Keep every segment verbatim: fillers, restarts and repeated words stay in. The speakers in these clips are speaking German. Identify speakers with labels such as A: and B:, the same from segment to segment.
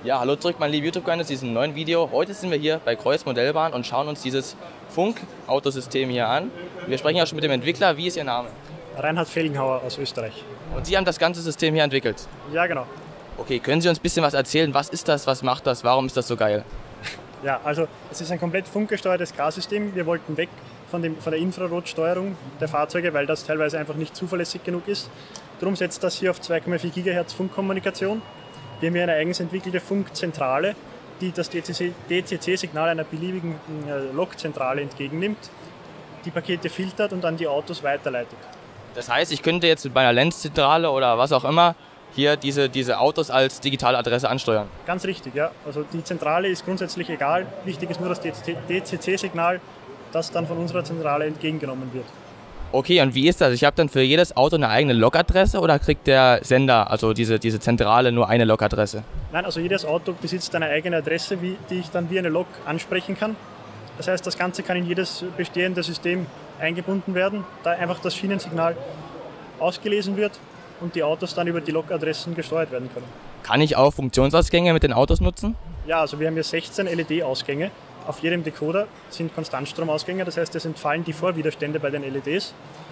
A: Ja, hallo zurück, meine lieben YouTube-Freunde, zu diesem neuen Video. Heute sind wir hier bei Kreuz Modellbahn und schauen uns dieses Funk-Autosystem hier an. Wir sprechen ja schon mit dem Entwickler. Wie ist Ihr Name?
B: Reinhard Felgenhauer aus Österreich.
A: Und Sie haben das ganze System hier entwickelt?
B: Ja, genau.
A: Okay, können Sie uns ein bisschen was erzählen? Was ist das, was macht das, warum ist das so geil?
B: Ja, also es ist ein komplett funkgesteuertes Gassystem. Wir wollten weg von, dem, von der Infrarotsteuerung der Fahrzeuge, weil das teilweise einfach nicht zuverlässig genug ist. Darum setzt das hier auf zwei Komma vier Gigahertz Funkkommunikation. Wir haben hier eine eigens entwickelte Funkzentrale, die das D C C-Signal einer beliebigen Lokzentrale entgegennimmt, die Pakete filtert und an die Autos weiterleitet.
A: Das heißt, ich könnte jetzt mit meiner Lenzzentrale oder was auch immer hier diese, diese Autos als digitale Adresse ansteuern?
B: Ganz richtig, ja. Also die Zentrale ist grundsätzlich egal. Wichtig ist nur das D C C-Signal, das dann von unserer Zentrale entgegengenommen wird.
A: Okay, und wie ist das? Ich habe dann für jedes Auto eine eigene Log-Adresse oder kriegt der Sender, also diese, diese Zentrale, nur eine Log-Adresse?
B: Nein, also jedes Auto besitzt eine eigene Adresse, wie, die ich dann wie eine Log ansprechen kann. Das heißt, das Ganze kann in jedes bestehende System eingebunden werden, da einfach das Schienensignal ausgelesen wird und die Autos dann über die Log-Adressen gesteuert werden können.
A: Kann ich auch Funktionsausgänge mit den Autos nutzen?
B: Ja, also wir haben hier sechzehn L E D-Ausgänge. Auf jedem Decoder sind Konstantstromausgänge, das heißt, es entfallen die Vorwiderstände bei den L E Ds.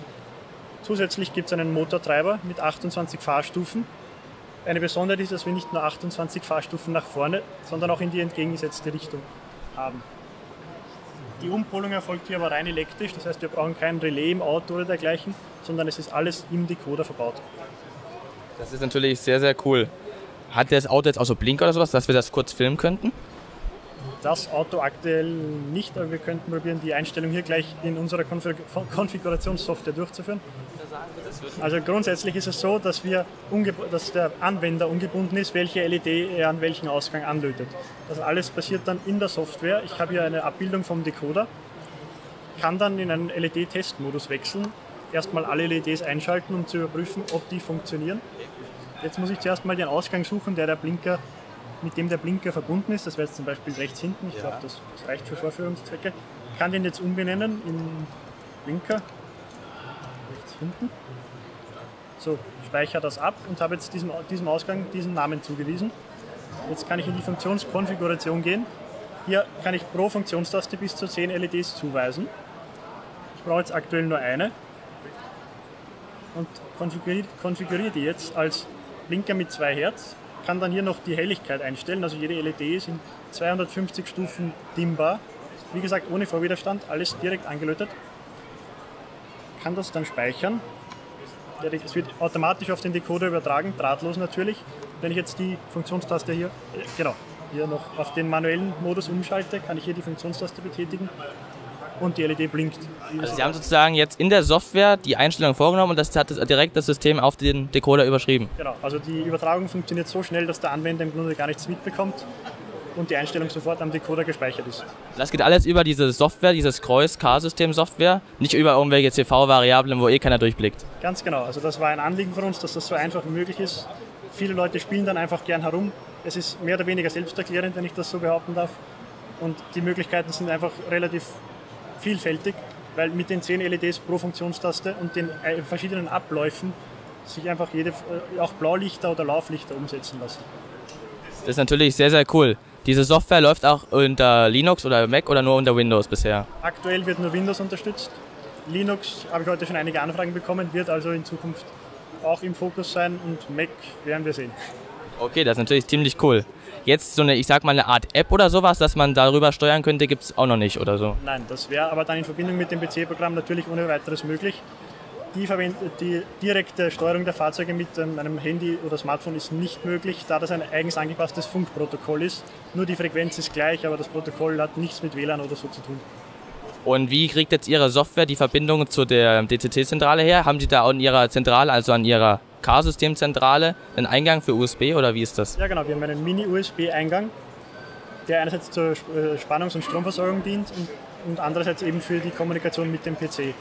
B: Zusätzlich gibt es einen Motortreiber mit achtundzwanzig Fahrstufen. Eine Besonderheit ist, dass wir nicht nur achtundzwanzig Fahrstufen nach vorne, sondern auch in die entgegengesetzte Richtung haben. Die Umpolung erfolgt hier aber rein elektrisch, das heißt, wir brauchen kein Relais im Auto oder dergleichen, sondern es ist alles im Decoder verbaut.
A: Das ist natürlich sehr, sehr cool. Hat das Auto jetzt auch so Blinker oder sowas, dass wir das kurz filmen könnten?
B: Das Auto aktuell nicht, aber wir könnten probieren, die Einstellung hier gleich in unserer Konfig Konfigurationssoftware durchzuführen. Also grundsätzlich ist es so, dass, wir dass der Anwender ungebunden ist, welche L E D er an welchen Ausgang anlötet. Das alles passiert dann in der Software. Ich habe hier eine Abbildung vom Decoder, kann dann in einen L E D-Testmodus wechseln, erstmal alle L E Ds einschalten, um zu überprüfen, ob die funktionieren. Jetzt muss ich zuerst mal den Ausgang suchen, der der Blinker mit dem der Blinker verbunden ist. Das wäre jetzt zum Beispiel rechts hinten. Ich glaube, das, das reicht für Vorführungszwecke. Ich kann den jetzt umbenennen in Blinker. Rechts hinten. So, speichere das ab und habe jetzt diesem, diesem Ausgang diesen Namen zugewiesen. Jetzt kann ich in die Funktionskonfiguration gehen. Hier kann ich pro Funktionstaste bis zu zehn L E Ds zuweisen. Ich brauche jetzt aktuell nur eine. Und konfiguriere, konfiguriere die jetzt als Blinker mit zwei Hertz. Kann dann hier noch die Helligkeit einstellen, also jede L E D ist in zweihundertfünfzig Stufen dimmbar. Wie gesagt, ohne Vorwiderstand, alles direkt angelötet. Kann das dann speichern. Es wird automatisch auf den Decoder übertragen, drahtlos natürlich. Wenn ich jetzt die Funktionstaste hier, genau, hier noch auf den manuellen Modus umschalte, kann ich hier die Funktionstaste betätigen und die L E D blinkt.
A: Also Sie haben sozusagen jetzt in der Software die Einstellung vorgenommen und das hat direkt das System auf den Decoder überschrieben?
B: Genau, also die Übertragung funktioniert so schnell, dass der Anwender im Grunde gar nichts mitbekommt und die Einstellung sofort am Decoder gespeichert ist.
A: Das geht alles über diese Software, dieses Kreuz-K-System-Software, nicht über irgendwelche C V-Variablen, wo eh keiner durchblickt?
B: Ganz genau, also das war ein Anliegen von uns, dass das so einfach wie möglich ist. Viele Leute spielen dann einfach gern herum. Es ist mehr oder weniger selbsterklärend, wenn ich das so behaupten darf. Und die Möglichkeiten sind einfach relativ vielfältig, weil mit den zehn L E Ds pro Funktionstaste und den verschiedenen Abläufen sich einfach jede, auch Blaulichter oder Lauflichter umsetzen lassen.
A: Das ist natürlich sehr, sehr cool. Diese Software läuft auch unter Linux oder Mac oder nur unter Windows bisher?
B: Aktuell wird nur Windows unterstützt. Linux habe ich heute schon einige Anfragen bekommen, wird also in Zukunft auch im Fokus sein und Mac werden wir sehen.
A: Okay, das ist natürlich ziemlich cool. Jetzt so eine, ich sag mal, eine Art App oder sowas, dass man darüber steuern könnte, gibt es auch noch nicht oder so?
B: Nein, das wäre aber dann in Verbindung mit dem P C-Programm natürlich ohne weiteres möglich. Die, die direkte Steuerung der Fahrzeuge mit einem Handy oder Smartphone ist nicht möglich, da das ein eigens angepasstes Funkprotokoll ist. Nur die Frequenz ist gleich, aber das Protokoll hat nichts mit W L A N oder so zu tun.
A: Und wie kriegt jetzt Ihre Software die Verbindung zu der D C C-Zentrale her? Haben Sie da an Ihrer Zentrale, also an Ihrer K-Systemzentrale, einen Eingang für U S B oder wie ist das?
B: Ja genau, wir haben einen Mini-U S B-Eingang, der einerseits zur Spannungs- und Stromversorgung dient und, und andererseits eben für die Kommunikation mit dem P C.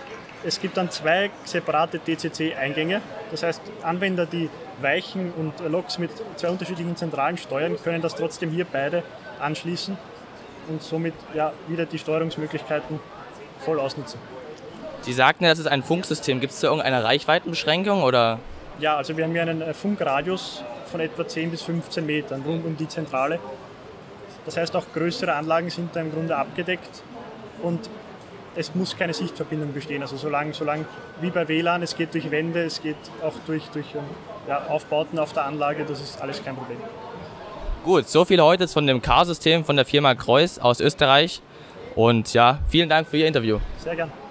B: Es gibt dann zwei separate D C C-Eingänge, das heißt Anwender, die Weichen und Loks mit zwei unterschiedlichen Zentralen steuern, können das trotzdem hier beide anschließen und somit ja, wieder die Steuerungsmöglichkeiten voll ausnutzen.
A: Sie sagten ja, das ist ein Funksystem. Gibt es da irgendeine Reichweitenbeschränkung oder?
B: Ja, also wir haben hier einen Funkradius von etwa zehn bis fünfzehn Metern rund um die Zentrale. Das heißt, auch größere Anlagen sind da im Grunde abgedeckt und es muss keine Sichtverbindung bestehen. Also solange, solange wie bei W L A N, es geht durch Wände, es geht auch durch, durch ja, Aufbauten auf der Anlage, das ist alles kein Problem.
A: Gut, so viel heute von dem Car-System von der Firma Kreuss aus Österreich. Und ja, vielen Dank für Ihr Interview.
B: Sehr gern.